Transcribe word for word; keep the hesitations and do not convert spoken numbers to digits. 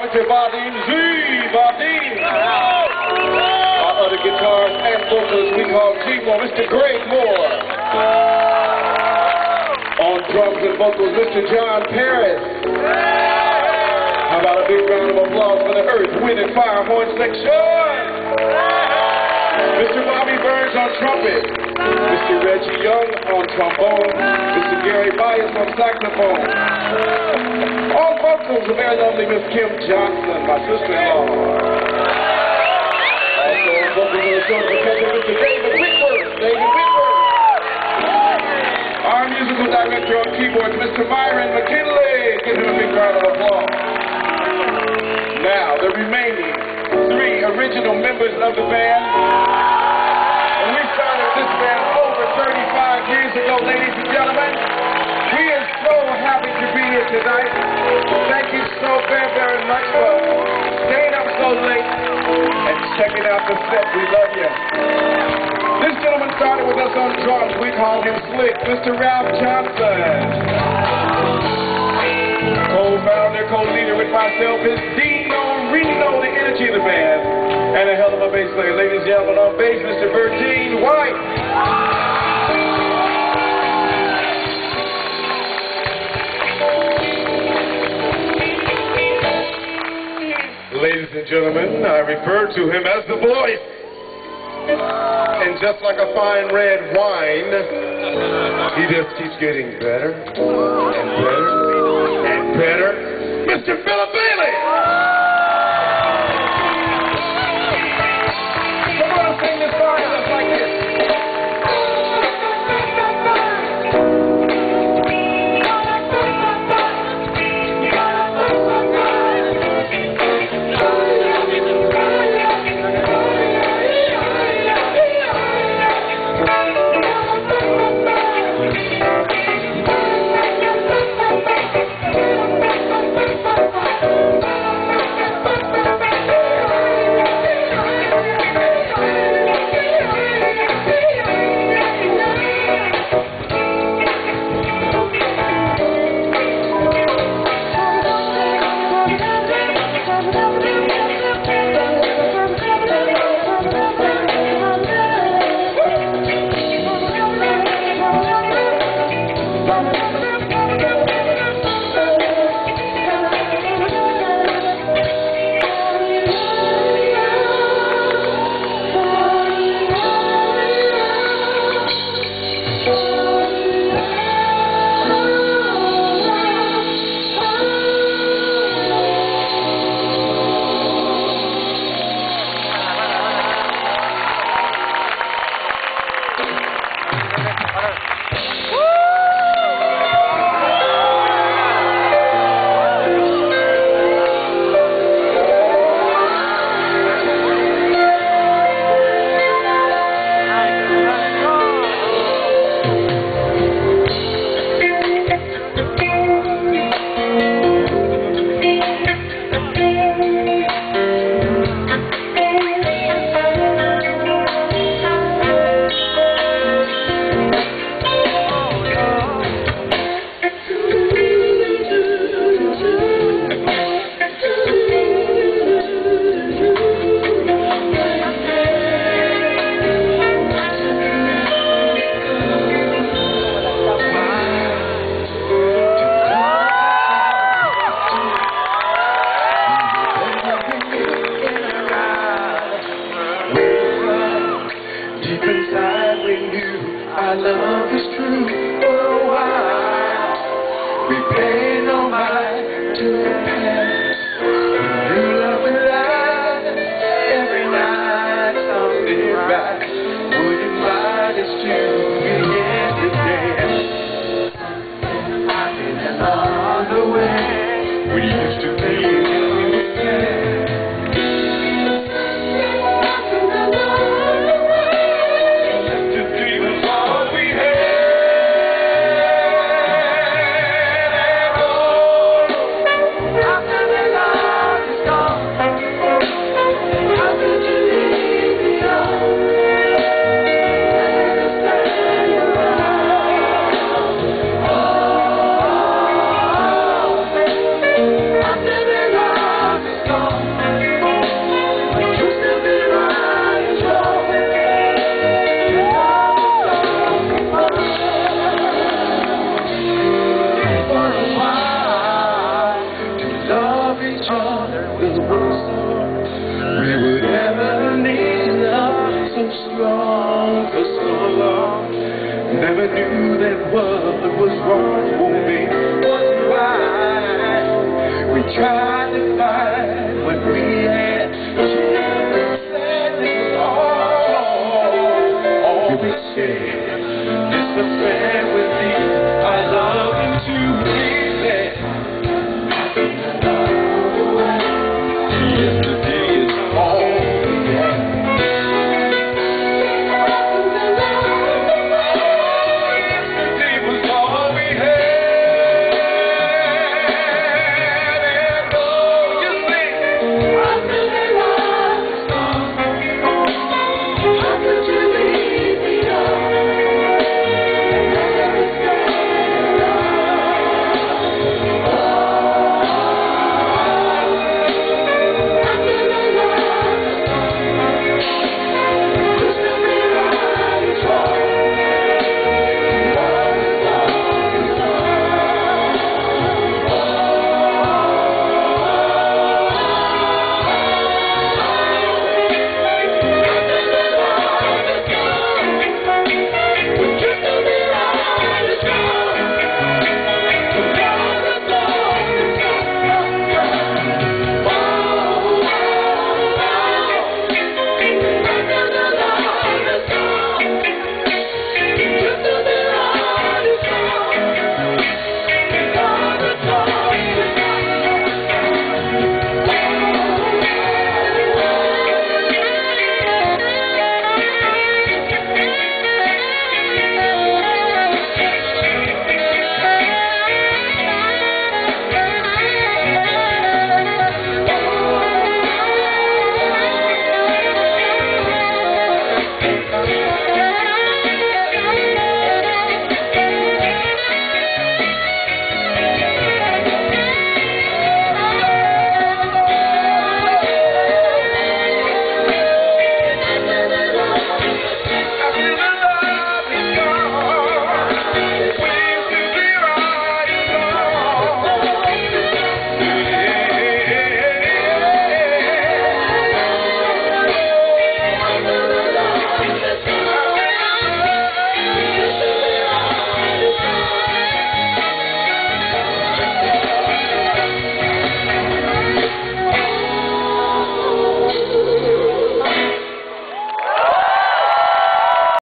Mister Vadim Z. Vadim. Our other guitars and vocals we call G-Mo, Mister Greg Moore. On drums and vocals, Mister John Paris. How about a big round of applause for the Earth, Wind, and Fire horn section? Mister Bobby Burns on trumpet. Mister Reggie Young on trombone. Mister Gary Bias on saxophone. On vocals, the very lovely Miss Kim Johnson, my sister-in-law. Also on vocals in the show, Mister David Whitworth. David Whitworth. Our musical director on keyboards, Mister Myron McKinley. Give him a big round of applause. Now, the remaining three original members of the band. And we started this band over thirty-five years ago, ladies and gentlemen. We are so happy to be here tonight. Thank you so very, very much for staying up so late and checking out the set. We love you. This gentleman started with us on drums. We call him Slick, Mister Ralph Johnson. Co-founder, co-leader with myself is Dino Reno, the energy of the band. And a hell of a bass player. Ladies and gentlemen, on bass, Mister Virgin White. Ladies and gentlemen, I refer to him as the voice. And just like a fine red wine, he just keeps getting better and better and better. Mister Philip Bailey! Come on and sing this song just like this. Our love is true for a while. We pay no mind to the past. New love will last every night. Something right. Would you mind us to begin today? I've been along the way. We used to be in the same. I'm mother was Roman's war.